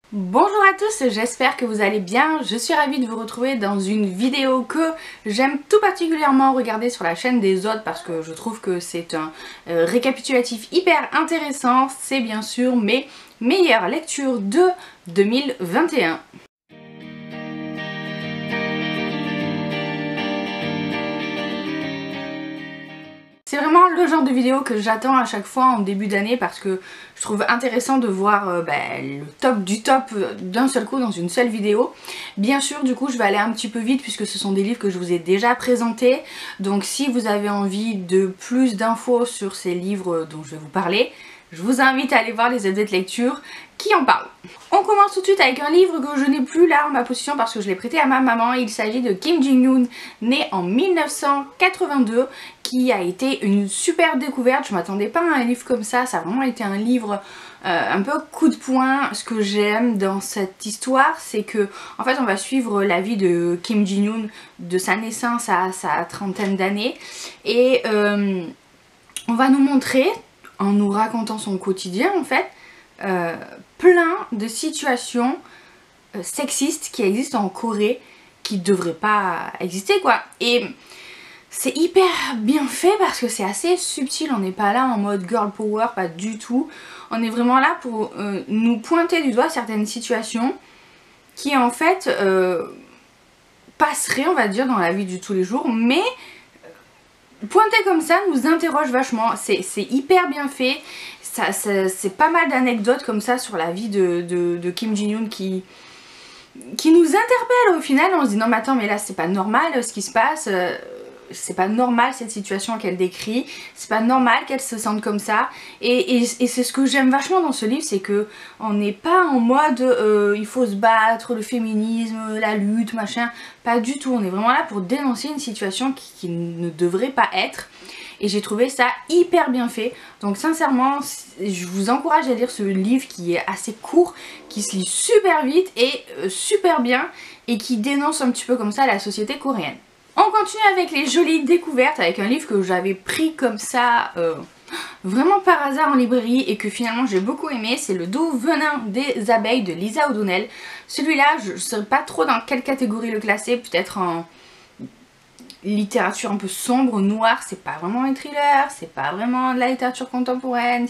Bonjour à tous, j'espère que vous allez bien. Je suis ravie de vous retrouver dans une vidéo que j'aime tout particulièrement regarder sur la chaîne des autres parce que je trouve que c'est un récapitulatif hyper intéressant. C'est bien sûr mes meilleures lectures de 2021. C'est vraiment le genre de vidéo que j'attends à chaque fois en début d'année parce que je trouve intéressant de voir le top du top d'un seul coup dans une seule vidéo. Bien sûr, du coup, je vais aller un petit peu vite puisque ce sont des livres que je vous ai déjà présentés. Donc si vous avez envie de plus d'infos sur ces livres dont je vais vous parler, je vous invite à aller voir les updates lecture qui en parlent. On commence tout de suite avec un livre que je n'ai plus là en ma possession parce que je l'ai prêté à ma maman. Il s'agit de Kim Ji-yoon, né en 1982, qui a été une super découverte. Je m'attendais pas à un livre comme ça a vraiment été un livre un peu coup de poing. Ce que j'aime dans cette histoire, c'est que en fait on va suivre la vie de Kim Ji-yoon de sa naissance à sa trentaine d'années et on va nous montrer, en nous racontant son quotidien en fait, plein de situations sexistes qui existent en Corée qui devraient pas exister quoi. Et c'est hyper bien fait parce que c'est assez subtil, on n'est pas là en mode girl power, pas du tout. On est vraiment là pour nous pointer du doigt certaines situations qui en fait passeraient on va dire dans la vie de tous les jours, mais pointer comme ça nous interroge vachement, c'est hyper bien fait. C'est pas mal d'anecdotes comme ça sur la vie de Kim Ji-yoon qui nous interpelle au final. On se dit non mais attends, mais là c'est pas normal ce qui se passe, c'est pas normal cette situation qu'elle décrit, c'est pas normal qu'elle se sente comme ça. Et c'est ce que j'aime vachement dans ce livre, c'est que on n'est pas en mode il faut se battre, le féminisme, la lutte, machin, pas du tout. On est vraiment là pour dénoncer une situation qui ne devrait pas être. Et j'ai trouvé ça hyper bien fait. Donc sincèrement, je vous encourage à lire ce livre qui est assez court, qui se lit super vite et super bien, et qui dénonce un petit peu comme ça la société coréenne. On continue avec les jolies découvertes, avec un livre que j'avais pris comme ça vraiment par hasard en librairie et que finalement j'ai beaucoup aimé. C'est Le doux venin des abeilles de Lisa O'Donnell. Celui-là, je ne sais pas trop dans quelle catégorie le classer, peut-être en littérature un peu sombre, noire. C'est pas vraiment un thriller, c'est pas vraiment de la littérature contemporaine,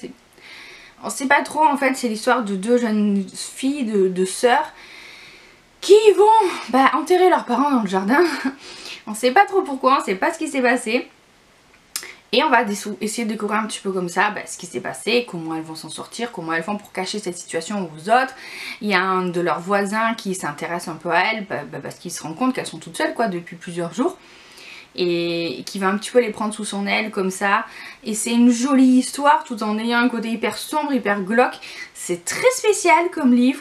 on sait pas trop en fait. C'est l'histoire de deux jeunes filles, de sœurs, qui vont enterrer leurs parents dans le jardin. On sait pas trop pourquoi, on sait pas ce qui s'est passé. Et on va essayer de découvrir un petit peu comme ça ce qui s'est passé, comment elles vont s'en sortir, comment elles font pour cacher cette situation aux autres. Il y a un de leurs voisins qui s'intéresse un peu à elles parce qu'il se rend compte qu'elles sont toutes seules quoi depuis plusieurs jours. Et qui va un petit peu les prendre sous son aile comme ça. Et c'est une jolie histoire tout en ayant un côté hyper sombre, hyper glauque. C'est très spécial comme livre.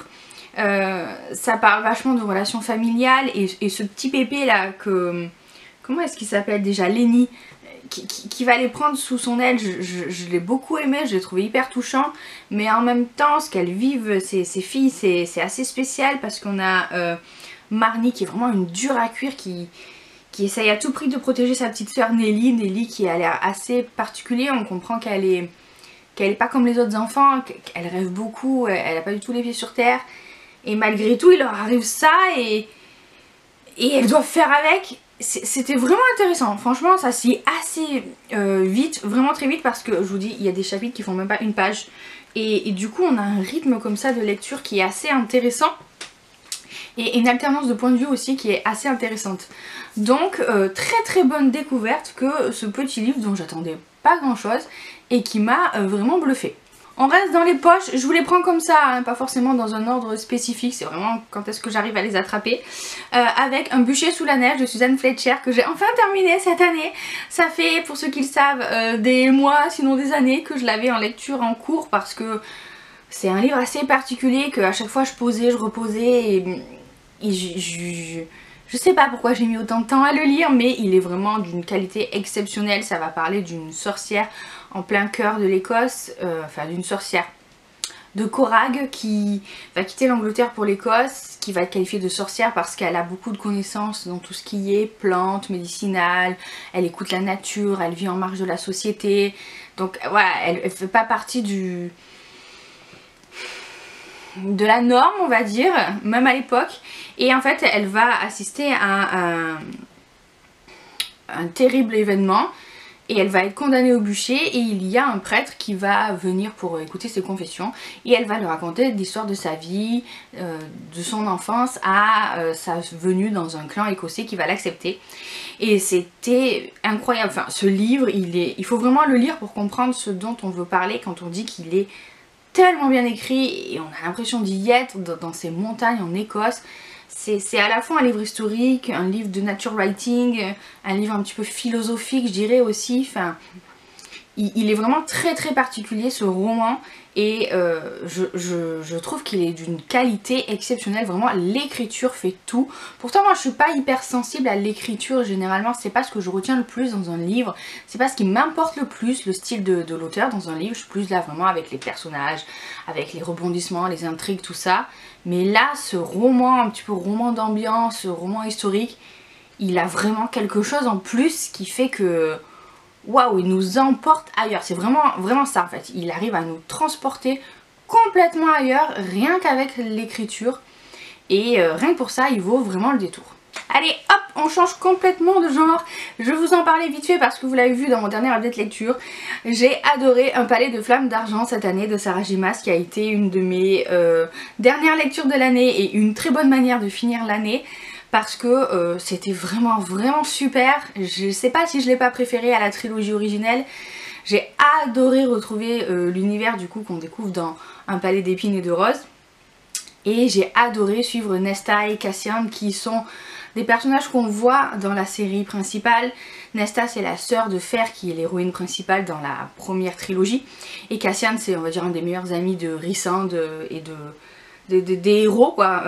Ça parle vachement de relations familiales et ce petit pépé là que... Comment est-ce qu'il s'appelle déjà? Lenny, qui va les prendre sous son aile. Je l'ai beaucoup aimé, je l'ai trouvé hyper touchant. Mais en même temps, ce qu'elles vivent, ces filles, c'est assez spécial parce qu'on a Marnie qui est vraiment une dure à cuire, qui essaye à tout prix de protéger sa petite soeur Nelly. Nelly qui a l'air assez particulier, on comprend qu'elle est pas comme les autres enfants, qu'elle rêve beaucoup, elle a pas du tout les pieds sur terre. Et malgré tout, il leur arrive ça et elles doivent faire avec. C'était vraiment intéressant, franchement ça se lit assez vite, vraiment très vite parce que je vous dis, il y a des chapitres qui font même pas une page. Et du coup on a un rythme comme ça de lecture qui est assez intéressant. Et une alternance de points de vue aussi qui est assez intéressante. Donc très très bonne découverte que ce petit livre dont j'attendais pas grand chose et qui m'a vraiment bluffé. On reste dans les poches, je vous les prends comme ça, hein, pas forcément dans un ordre spécifique, c'est vraiment quand est-ce que j'arrive à les attraper. Avec Un bûcher sous la neige de Suzanne Fletcher que j'ai enfin terminé cette année. Ça fait, pour ceux qui le savent, des mois sinon des années que je l'avais en lecture en cours parce que c'est un livre assez particulier que à chaque fois je posais, je reposais et je sais pas pourquoi j'ai mis autant de temps à le lire, mais il est vraiment d'une qualité exceptionnelle. Ça va parler d'une sorcière en plein cœur de l'Écosse, enfin d'une sorcière de Corag qui va quitter l'Angleterre pour l'Écosse, qui va être qualifiée de sorcière parce qu'elle a beaucoup de connaissances dans tout ce qui est plantes, médicinales, elle écoute la nature, elle vit en marge de la société. Donc voilà, elle fait pas partie de la norme, on va dire, même à l'époque. Et en fait, elle va assister à un terrible événement et elle va être condamnée au bûcher, et il y a un prêtre qui va venir pour écouter ses confessions, et elle va lui raconter l'histoire de sa vie, de son enfance à sa venue dans un clan écossais qui va l'accepter. Et c'était incroyable. Enfin, ce livre, il faut vraiment le lire pour comprendre ce dont on veut parler quand on dit qu'il est tellement bien écrit, et on a l'impression d'y être dans ces montagnes en Écosse. C'est à la fois un livre historique, un livre de nature writing, un livre un petit peu philosophique, je dirais aussi. Enfin, il est vraiment très très particulier, ce roman, et je trouve qu'il est d'une qualité exceptionnelle. Vraiment, l'écriture fait tout. Pourtant, moi je suis pas hyper sensible à l'écriture généralement, c'est pas ce que je retiens le plus dans un livre, c'est pas ce qui m'importe le plus, le style de l'auteur dans un livre. Je suis plus là vraiment avec les personnages, avec les rebondissements, les intrigues, tout ça. Mais là, ce roman, un petit peu roman d'ambiance, roman historique, il a vraiment quelque chose en plus qui fait que waouh, il nous emporte ailleurs. C'est vraiment ça en fait. Il arrive à nous transporter complètement ailleurs, rien qu'avec l'écriture. Et rien que pour ça, il vaut vraiment le détour. Allez hop, on change complètement de genre. Je vous en parlais vite fait parce que vous l'avez vu dans mon dernier update lecture. J'ai adoré Un palais de flammes d'argent cette année de Sarah J. Maas, qui a été une de mes dernières lectures de l'année et une très bonne manière de finir l'année. Parce que c'était vraiment super. Je sais pas si je l'ai pas préféré à la trilogie originelle. J'ai adoré retrouver l'univers du coup qu'on découvre dans Un palais d'épines et de roses. Et j'ai adoré suivre Nesta et Cassian, qui sont des personnages qu'on voit dans la série principale. Nesta, c'est la sœur de Fer qui est l'héroïne principale dans la première trilogie. Et Cassian, c'est on va dire un des meilleurs amis de Rhysand et des héros quoi.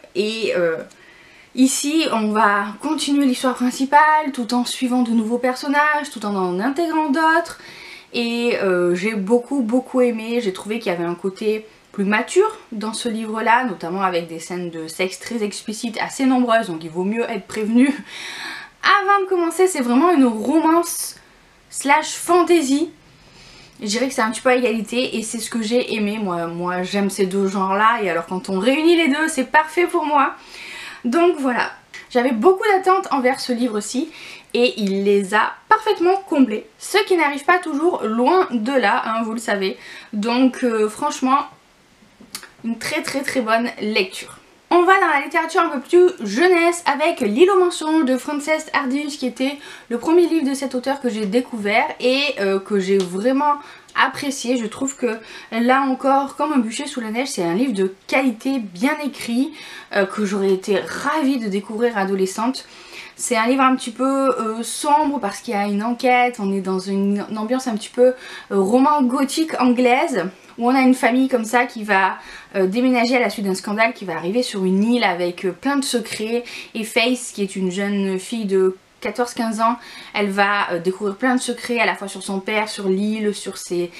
Ici, on va continuer l'histoire principale tout en suivant de nouveaux personnages, tout en intégrant d'autres. Et j'ai beaucoup aimé. J'ai trouvé qu'il y avait un côté plus mature dans ce livre-là, notamment avec des scènes de sexe très explicites, assez nombreuses, donc il vaut mieux être prévenu avant de commencer. C'est vraiment une romance slash fantasy. Je dirais que c'est un petit peu à égalité et c'est ce que j'ai aimé. Moi j'aime ces deux genres-là, et alors quand on réunit les deux, c'est parfait pour moi. Donc voilà, j'avais beaucoup d'attentes envers ce livre-ci et il les a parfaitement comblés. Ce qui n'arrive pas toujours, loin de là, hein, vous le savez. Donc franchement, une très bonne lecture. On va dans la littérature un peu plus jeunesse avec L'île aux mensonges de Frances Hardinge, qui était le premier livre de cet auteur que j'ai découvert et que j'ai vraiment apprécié. Je trouve que là encore, comme un bûcher sous la neige, c'est un livre de qualité, bien écrit, que j'aurais été ravie de découvrir adolescente. C'est un livre un petit peu sombre parce qu'il y a une enquête, on est dans une ambiance un petit peu roman gothique anglaise, où on a une famille comme ça qui va déménager à la suite d'un scandale qui va arriver sur une île avec plein de secrets, et Faith, qui est une jeune fille de 14-15 ans, elle va découvrir plein de secrets à la fois sur son père, sur l'île, sur ses...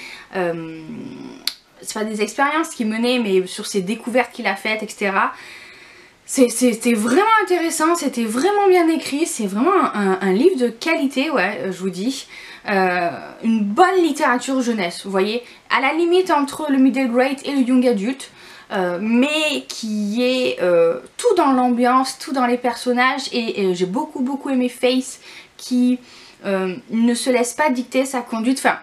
c'est pas des expériences qu'il menait, mais sur ses découvertes qu'il a faites, etc. C'était vraiment intéressant, c'était vraiment bien écrit, c'est vraiment un livre de qualité, ouais, je vous dis. Une bonne littérature jeunesse, vous voyez, à la limite entre le middle grade et le young adult, mais qui est tout dans l'ambiance, tout dans les personnages, et j'ai beaucoup aimé Faith, qui ne se laisse pas dicter sa conduite. Enfin,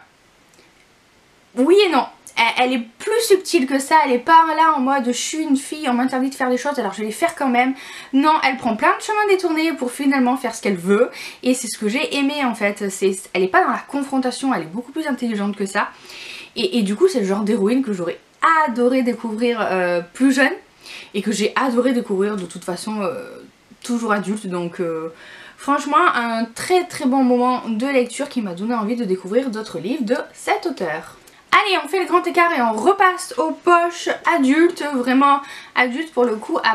oui et non. Elle est plus subtile que ça, elle est pas là en mode je suis une fille, on m'interdit de faire des choses alors je vais les faire quand même. Non, elle prend plein de chemins détournés pour finalement faire ce qu'elle veut, et c'est ce que j'ai aimé en fait. Elle est pas dans la confrontation, elle est beaucoup plus intelligente que ça, et du coup c'est le genre d'héroïne que j'aurais adoré découvrir plus jeune, et que j'ai adoré découvrir de toute façon toujours adulte. Donc franchement un très bon moment de lecture qui m'a donné envie de découvrir d'autres livres de cet auteur. Allez, on fait le grand écart et on repasse aux poches adultes, vraiment adultes pour le coup,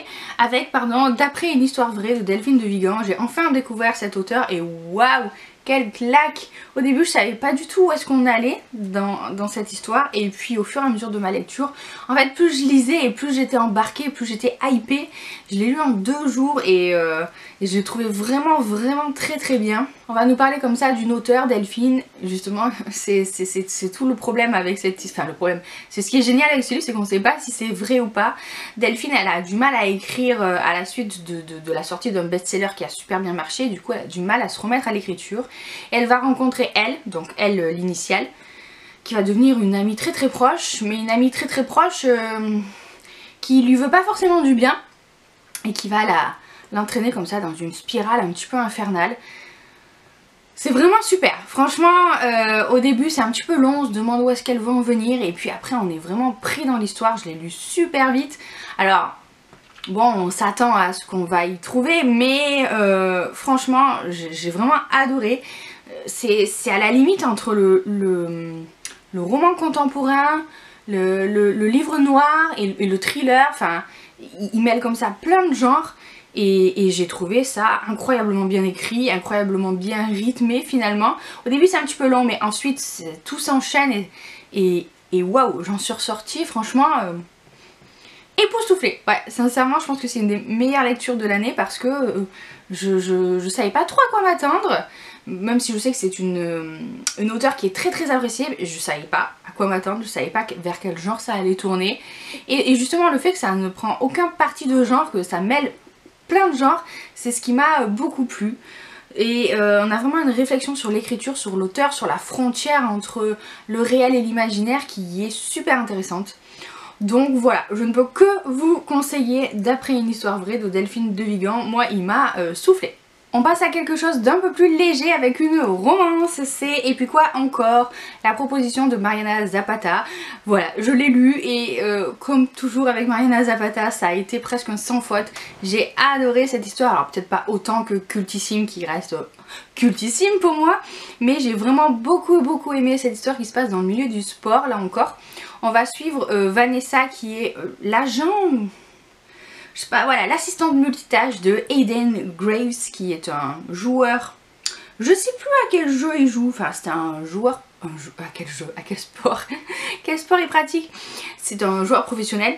d'après une histoire vraie de Delphine de Vigan. J'ai enfin découvert cet auteur et waouh, quelle claque! Au début je savais pas du tout où est-ce qu'on allait dans cette histoire, et puis au fur et à mesure de ma lecture, en fait plus je lisais et plus j'étais embarquée, plus j'étais hypée. Je l'ai lu en 2 jours et je l'ai trouvé vraiment très bien. On va nous parler comme ça d'une auteure, Delphine. Justement, c'est tout le problème avec cette... Enfin, le problème, c'est ce qui est génial avec ce livre, c'est qu'on ne sait pas si c'est vrai ou pas. Delphine, elle a du mal à écrire à la suite de la sortie d'un best-seller qui a super bien marché. Du coup, elle a du mal à se remettre à l'écriture. Elle va rencontrer elle, donc elle, l'initiale, qui va devenir une amie très très proche, mais une amie très très proche qui lui veut pas forcément du bien et qui va l'entraîner comme ça dans une spirale un petit peu infernale. C'est vraiment super, franchement au début c'est un petit peu long, on se demande où est-ce qu'elle va en venir et puis après on est vraiment pris dans l'histoire, je l'ai lu super vite. Alors bon, on s'attend à ce qu'on va y trouver mais franchement j'ai vraiment adoré. C'est à la limite entre le roman contemporain, le livre noir et le thriller, enfin il mêle comme ça plein de genres. Et j'ai trouvé ça incroyablement bien écrit, incroyablement bien rythmé finalement. Au début c'est un petit peu long mais ensuite tout s'enchaîne et waouh, j'en suis ressortie franchement époustouflée. Ouais, sincèrement je pense que c'est une des meilleures lectures de l'année parce que je savais pas trop à quoi m'attendre. Même si je sais que c'est une auteure qui est très très appréciée, je savais pas à quoi m'attendre, je savais pas vers quel genre ça allait tourner. Et justement le fait que ça ne prend aucun parti de genre, que ça mêle plein de genres, c'est ce qui m'a beaucoup plu. Et on a vraiment une réflexion sur l'écriture, sur l'auteur, sur la frontière entre le réel et l'imaginaire qui est super intéressante. Donc voilà, je ne peux que vous conseiller D'après une histoire vraie de Delphine de Vigan. Moi il m'a soufflé. On passe à quelque chose d'un peu plus léger avec une romance, c'est et puis quoi encore, la proposition de Mariana Zapata. Voilà, je l'ai lu et comme toujours avec Mariana Zapata, ça a été presque un sans faute. J'ai adoré cette histoire, alors peut-être pas autant que Cultissime qui reste cultissime pour moi, mais j'ai vraiment beaucoup aimé cette histoire qui se passe dans le milieu du sport, là encore. On va suivre Vanessa qui est l'agent... Je sais pas, voilà, l'assistante multitâche de Hayden Graves qui est un joueur, je sais plus à quel jeu il joue, enfin c'est un joueur, à quel jeu, à quel sport, quel sport il pratique, c'est un joueur professionnel,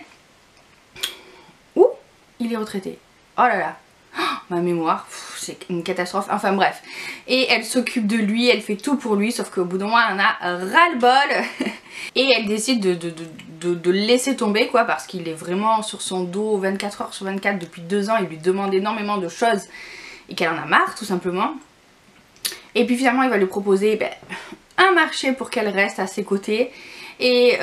ou il est retraité, oh là là, oh, ma mémoire, c'est une catastrophe, enfin bref, et elle s'occupe de lui, elle fait tout pour lui, sauf qu'au bout d'un moment elle en a ras-le-bol, et elle décide de le laisser tomber quoi, parce qu'il est vraiment sur son dos 24 heures sur 24 depuis 2 ans, il lui demande énormément de choses et qu'elle en a marre tout simplement. Et puis finalement il va lui proposer un marché pour qu'elle reste à ses côtés et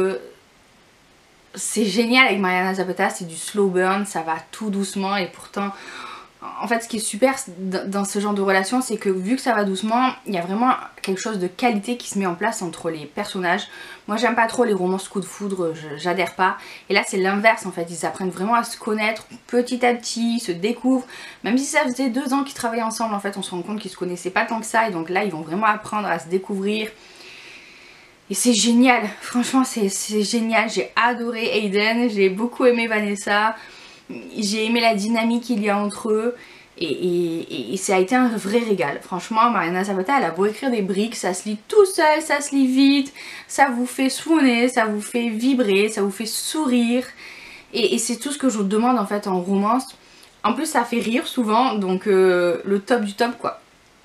c'est génial avec Mariana Zapata, c'est du slow burn, ça va tout doucement et pourtant... En fait ce qui est super dans ce genre de relation c'est que vu que ça va doucement, il y a vraiment quelque chose de qualité qui se met en place entre les personnages. Moi j'aime pas trop les romances coup de foudre, j'adhère pas. Et là c'est l'inverse en fait, ils apprennent vraiment à se connaître petit à petit, se découvrent. Même si ça faisait 2 ans qu'ils travaillaient ensemble en fait on se rend compte qu'ils se connaissaient pas tant que ça. Et donc là ils vont vraiment apprendre à se découvrir. Et c'est génial, franchement c'est génial, j'ai adoré Hayden, j'ai beaucoup aimé Vanessa. J'ai aimé la dynamique qu'il y a entre eux et ça a été un vrai régal. Franchement, Mariana Zapata, elle a beau écrire des briques, ça se lit tout seul, ça se lit vite, ça vous fait swooner, ça vous fait vibrer, ça vous fait sourire. Et c'est tout ce que je vous demande en fait en romance. En plus, ça fait rire souvent, donc le top du top quoi.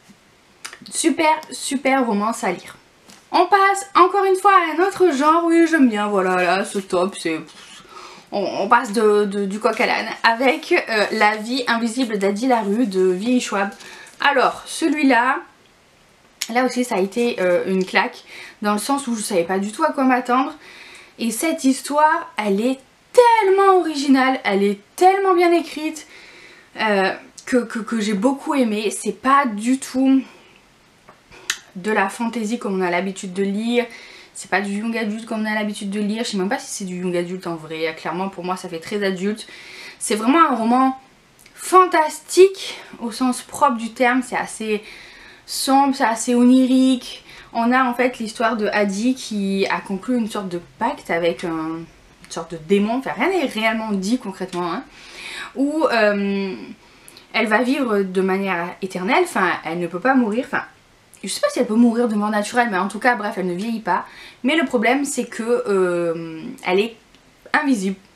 Super romance à lire. On passe encore une fois à un autre genre, oui j'aime bien, voilà, là, ce top, c'est... On passe du coq à l'âne avec La vie invisible d'Adi Larue de V.E. Schwab. Alors celui-là, là aussi ça a été une claque dans le sens où je savais pas du tout à quoi m'attendre. Et cette histoire, elle est tellement originale, elle est tellement bien écrite que j'ai beaucoup aimé. C'est pas du tout de la fantaisie comme on a l'habitude de lire. C'est pas du young adulte comme on a l'habitude de lire. Je sais même pas si c'est du young adulte en vrai. Clairement pour moi ça fait très adulte. C'est vraiment un roman fantastique au sens propre du terme. C'est assez sombre, c'est assez onirique. On a en fait l'histoire de Adi qui a conclu une sorte de pacte avec une sorte de démon. Enfin rien n'est réellement dit concrètement. Hein, où elle va vivre de manière éternelle. Enfin elle ne peut pas mourir. Enfin... Je sais pas si elle peut mourir de mort naturelle, mais en tout cas, bref, elle ne vieillit pas. Mais le problème, c'est que elle est invisible.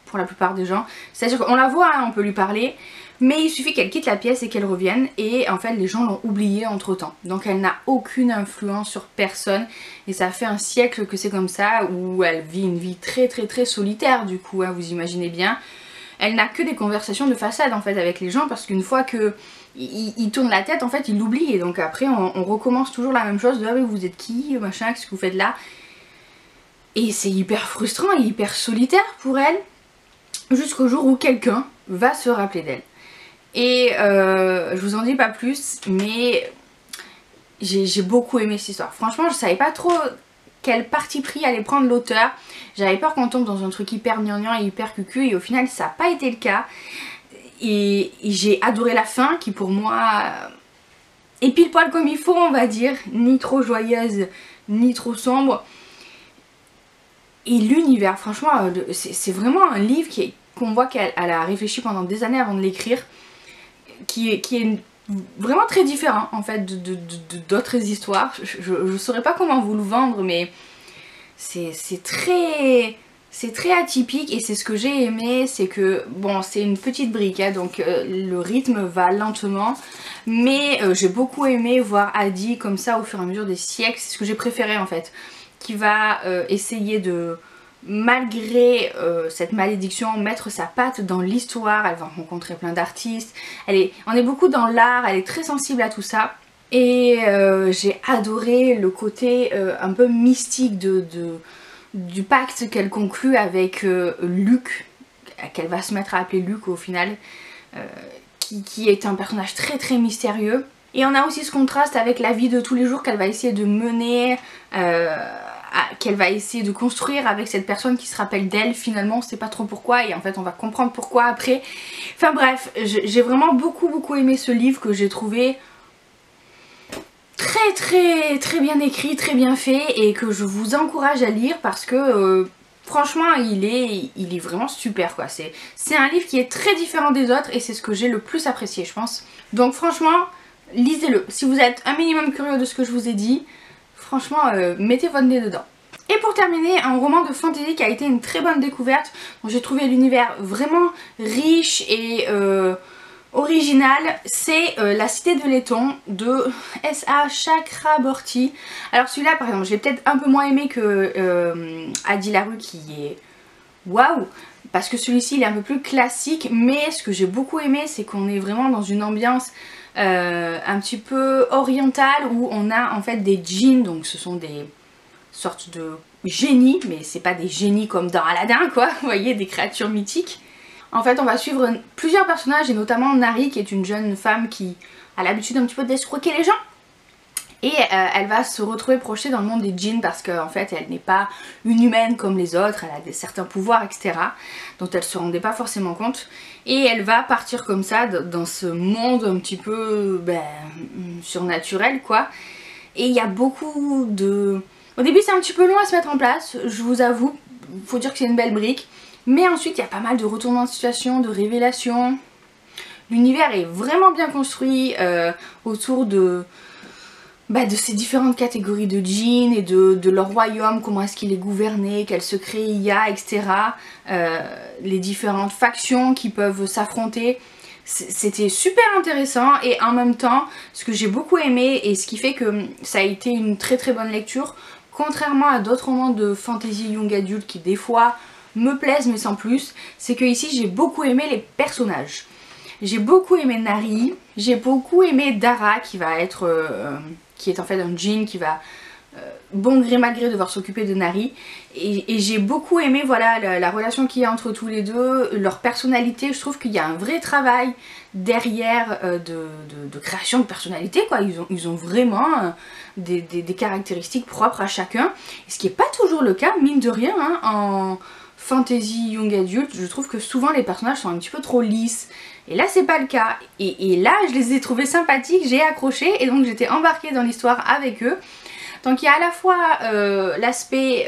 pour la plupart des gens. C'est-à-dire qu'on la voit, hein, on peut lui parler, mais il suffit qu'elle quitte la pièce et qu'elle revienne et en fait les gens l'ont oubliée entre temps. Donc elle n'a aucune influence sur personne et ça fait un siècle que c'est comme ça, où elle vit une vie très très très solitaire du coup, hein, vous imaginez bien. Elle n'a que des conversations de façade en fait avec les gens, parce qu'une fois que il tourne la tête en fait il l'oublie, et donc après on recommence toujours la même chose de ah mais vous êtes qui, machin, qu'est-ce que vous faites là. Et c'est hyper frustrant et hyper solitaire pour elle, jusqu'au jour où quelqu'un va se rappeler d'elle. Et je vous en dis pas plus, mais j'ai beaucoup aimé cette histoire. Franchement, je savais pas trop quel parti pris allait prendre l'auteur. J'avais peur qu'on tombe dans un truc hyper gnangnan et hyper cucu, et au final ça n'a pas été le cas. Et j'ai adoré la fin, qui pour moi est pile poil comme il faut, on va dire, ni trop joyeuse ni trop sombre. Et l'univers, franchement, c'est vraiment un livre qu'on voit qu'elle a réfléchi pendant des années avant de l'écrire, qui est vraiment très différent en fait d'autres histoires. Je saurais pas comment vous le vendre, mais c'est très atypique, et c'est ce que j'ai aimé, c'est que bon, c'est une petite brique, hein, donc le rythme va lentement, mais j'ai beaucoup aimé voir Addie comme ça au fur et à mesure des siècles. C'est ce que j'ai préféré en fait, qui va essayer de, malgré cette malédiction, mettre sa patte dans l'histoire. Elle va rencontrer plein d'artistes, on est beaucoup dans l'art, elle est très sensible à tout ça. Et j'ai adoré le côté un peu mystique du pacte qu'elle conclut avec Luc, qu'elle va se mettre à appeler Luc au final, qui est un personnage très très mystérieux. Et on a aussi ce contraste avec la vie de tous les jours qu'elle va essayer de mener, qu'elle va essayer de construire avec cette personne qui se rappelle d'elle. Finalement on sait pas trop pourquoi, et en fait on va comprendre pourquoi après. Enfin bref, j'ai vraiment beaucoup aimé ce livre, que j'ai trouvé très bien écrit, très bien fait, et que je vous encourage à lire, parce que franchement il est vraiment super quoi. C'est un livre qui est très différent des autres, et c'est ce que j'ai le plus apprécié je pense. Donc franchement lisez-le, si vous êtes un minimum curieux de ce que je vous ai dit, franchement mettez votre nez dedans. Et pour terminer, un roman de fantasy qui a été une très bonne découverte, dont j'ai trouvé l'univers vraiment riche et original, c'est La Cité de Laiton de S.A. Chakraborty. Alors celui-là par exemple, j'ai peut-être un peu moins aimé que Addie Larue, qui est waouh, parce que celui-ci il est un peu plus classique, mais ce que j'ai beaucoup aimé, c'est qu'on est vraiment dans une ambiance un petit peu orientale, où on a en fait des djinns, donc ce sont des sortes de génies, mais c'est pas des génies comme dans Aladdin quoi, vous voyez, des créatures mythiques. En fait on va suivre plusieurs personnages, et notamment Nari, qui est une jeune femme qui a l'habitude un petit peu d'escroquer les gens. Et elle va se retrouver projetée dans le monde des djinns, parce qu'en fait elle n'est pas une humaine comme les autres, elle a certains pouvoirs etc, dont elle se rendait pas forcément compte. Et elle va partir comme ça dans ce monde un petit peu surnaturel quoi. Et il y a beaucoup de... Au début c'est un petit peu long à se mettre en place, je vous avoue, faut dire que c'est une belle brique. Mais ensuite il y a pas mal de retournements de situation, de révélations. L'univers est vraiment bien construit autour de ces différentes catégories de djinns et de leur royaume, comment est-ce qu'il est gouverné, quels secrets il y a, etc. Les différentes factions qui peuvent s'affronter. C'était super intéressant, et en même temps, ce que j'ai beaucoup aimé, et ce qui fait que ça a été une très bonne lecture, contrairement à d'autres romans de fantasy young adult qui des fois me plaisent mais sans plus, c'est que ici j'ai beaucoup aimé les personnages. J'ai beaucoup aimé Nari, j'ai beaucoup aimé Dara, qui va être qui est en fait un djinn qui va bon gré mal gré devoir s'occuper de Nari, et j'ai beaucoup aimé voilà la relation qu'il y a entre tous les deux, leur personnalité. Je trouve qu'il y a un vrai travail derrière de création de personnalité quoi. Ils ont vraiment des caractéristiques propres à chacun, ce qui n'est pas toujours le cas mine de rien hein, en fantasy young adult. Je trouve que souvent les personnages sont un petit peu trop lisses, et là c'est pas le cas, et là je les ai trouvés sympathiques, j'ai accroché, et donc j'étais embarquée dans l'histoire avec eux. Donc il y a à la fois l'aspect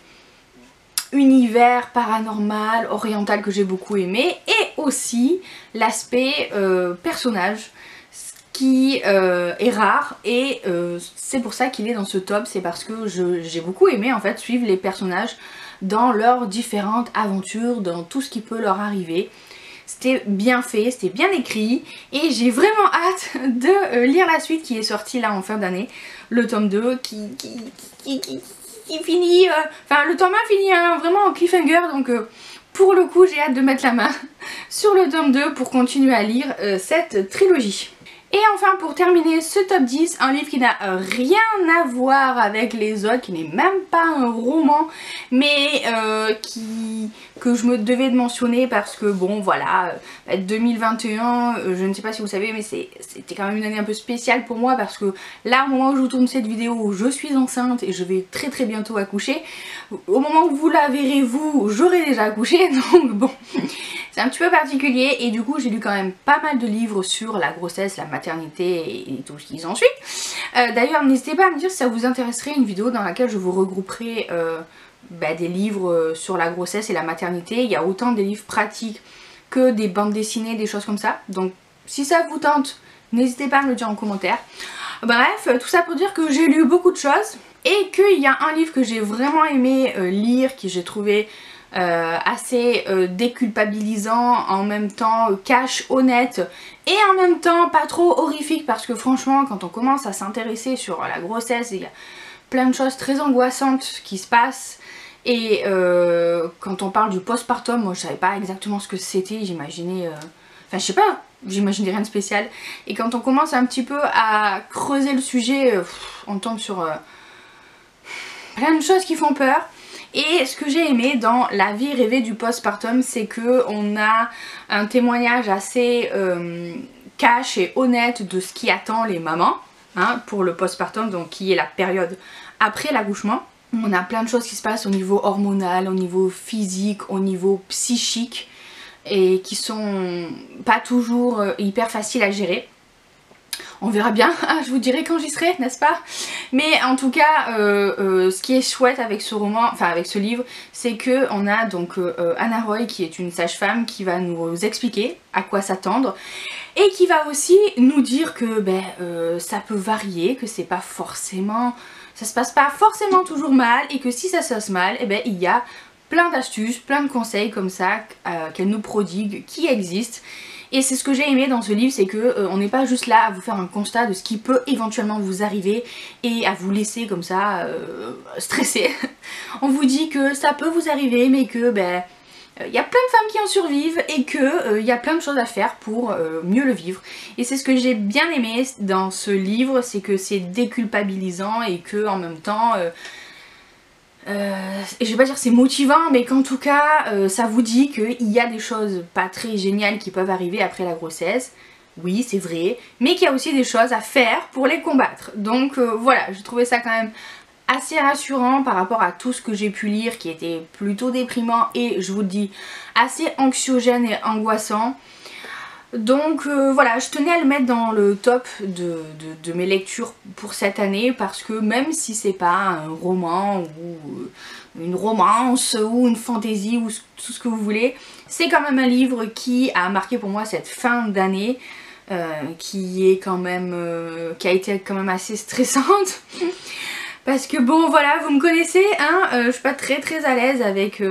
univers paranormal, oriental, que j'ai beaucoup aimé, et aussi l'aspect personnage, qui est rare, et c'est pour ça qu'il est dans ce top. C'est parce que j'ai beaucoup aimé en fait suivre les personnages dans leurs différentes aventures, dans tout ce qui peut leur arriver. C'était bien fait, c'était bien écrit et j'ai vraiment hâte de lire la suite qui est sortie là en fin d'année, le tome 2 qui finit, enfin le tome 1 finit vraiment en cliffhanger, donc pour le coup j'ai hâte de mettre la main sur le tome 2 pour continuer à lire cette trilogie. Et enfin pour terminer ce top 10, un livre qui n'a rien à voir avec les autres, qui n'est même pas un roman, mais que je me devais de mentionner parce que bon voilà, 2021, je ne sais pas si vous savez, mais c'était quand même une année un peu spéciale pour moi parce que là au moment où je vous tourne cette vidéo, je suis enceinte et je vais très bientôt accoucher. Au moment où vous la verrez vous, j'aurai déjà accouché, donc bon... C'est un petit peu particulier et du coup j'ai lu quand même pas mal de livres sur la grossesse, la maternité et tout ce qui s'ensuit. D'ailleurs n'hésitez pas à me dire si ça vous intéresserait une vidéo dans laquelle je vous regrouperai des livres sur la grossesse et la maternité. Il y a autant des livres pratiques que des bandes dessinées, des choses comme ça. Donc si ça vous tente, n'hésitez pas à me le dire en commentaire. Bref, tout ça pour dire que j'ai lu beaucoup de choses et qu'il y a un livre que j'ai vraiment aimé lire, que j'ai trouvé... assez déculpabilisant, en même temps cash, honnête et en même temps pas trop horrifique parce que franchement quand on commence à s'intéresser sur la grossesse il y a plein de choses très angoissantes qui se passent et quand on parle du postpartum, moi je savais pas exactement ce que c'était, j'imaginais enfin je sais pas, j'imaginais rien de spécial et quand on commence un petit peu à creuser le sujet on tombe sur plein de choses qui font peur. Et ce que j'ai aimé dans La vie rêvée du postpartum, c'est que on a un témoignage assez cash et honnête de ce qui attend les mamans pour le postpartum, donc qui est la période après l'accouchement. On a plein de choses qui se passent au niveau hormonal, au niveau physique, au niveau psychique et qui sont pas toujours hyper faciles à gérer. On verra bien, je vous dirai quand j'y serai, n'est-ce pas? Mais en tout cas, ce qui est chouette avec ce roman, enfin avec ce livre, c'est que on a donc Anna Roy qui est une sage-femme qui va nous expliquer à quoi s'attendre et qui va aussi nous dire que ça peut varier, que c'est pas forcément, ça se passe pas forcément toujours mal et que si ça se passe mal, il y a plein d'astuces, plein de conseils comme ça qu'elle nous prodigue, qui existent. Et c'est ce que j'ai aimé dans ce livre, c'est que on n'est pas juste là à vous faire un constat de ce qui peut éventuellement vous arriver et à vous laisser comme ça stressé. On vous dit que ça peut vous arriver mais que y a plein de femmes qui en survivent et que y a plein de choses à faire pour mieux le vivre. Et c'est ce que j'ai bien aimé dans ce livre, c'est que c'est déculpabilisant et que en même temps... et je vais pas dire c'est motivant, mais qu'en tout cas ça vous dit qu'il y a des choses pas très géniales qui peuvent arriver après la grossesse. Oui, c'est vrai, mais qu'il y a aussi des choses à faire pour les combattre. Donc voilà, j'ai trouvé ça quand même assez rassurant par rapport à tout ce que j'ai pu lire qui était plutôt déprimant et je vous le dis assez anxiogène et angoissant. Donc voilà, je tenais à le mettre dans le top de mes lectures pour cette année parce que même si c'est pas un roman ou une romance ou une fantaisie ou tout ce que vous voulez, c'est quand même un livre qui a marqué pour moi cette fin d'année qui est quand même qui a été quand même assez stressante parce que bon voilà, vous me connaissez je suis pas très à l'aise avec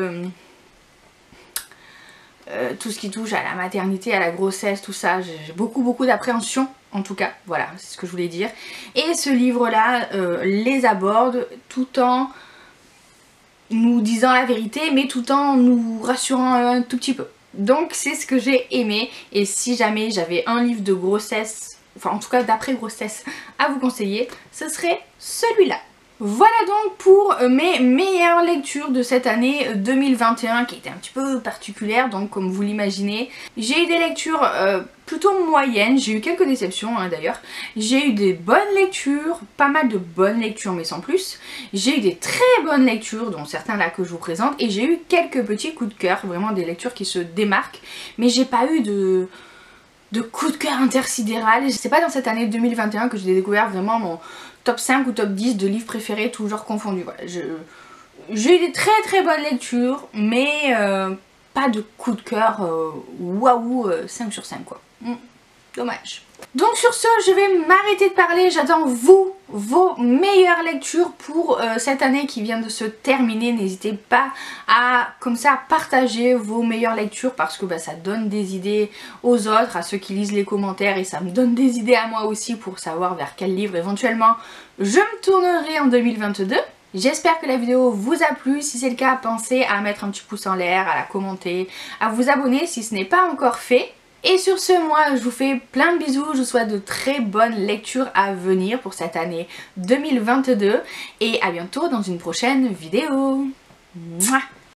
tout ce qui touche à la maternité, à la grossesse, tout ça, j'ai beaucoup d'appréhension en tout cas, voilà, c'est ce que je voulais dire. Et ce livre-là les aborde tout en nous disant la vérité, mais tout en nous rassurant un tout petit peu. Donc c'est ce que j'ai aimé, et si jamais j'avais un livre de grossesse, enfin en tout cas d'après grossesse à vous conseiller, ce serait celui-là. Voilà donc pour mes meilleures lectures de cette année 2021 qui était un petit peu particulière, donc comme vous l'imaginez. J'ai eu des lectures plutôt moyennes, j'ai eu quelques déceptions d'ailleurs. J'ai eu des bonnes lectures, pas mal de bonnes lectures mais sans plus. J'ai eu des très bonnes lectures, dont certains là que je vous présente, et j'ai eu quelques petits coups de cœur, vraiment des lectures qui se démarquent, mais j'ai pas eu de coup de cœur intersidéral. C'est pas dans cette année 2021 que j'ai découvert vraiment mon top 5 ou top 10 de livres préférés, toujours confondus. Voilà, j'ai eu des très bonnes lectures, mais pas de coup de cœur waouh 5 sur 5 quoi. Dommage. Donc sur ce, je vais m'arrêter de parler. J'attends vous, vos meilleures lectures pour cette année qui vient de se terminer. N'hésitez pas à comme ça partager vos meilleures lectures parce que ça donne des idées aux autres, à ceux qui lisent les commentaires, et ça me donne des idées à moi aussi pour savoir vers quel livre éventuellement je me tournerai en 2022. J'espère que la vidéo vous a plu. Si c'est le cas, pensez à mettre un petit pouce en l'air, à la commenter, à vous abonner si ce n'est pas encore fait. Et sur ce, moi je vous fais plein de bisous, je vous souhaite de très bonnes lectures à venir pour cette année 2022 et à bientôt dans une prochaine vidéo. Mouah.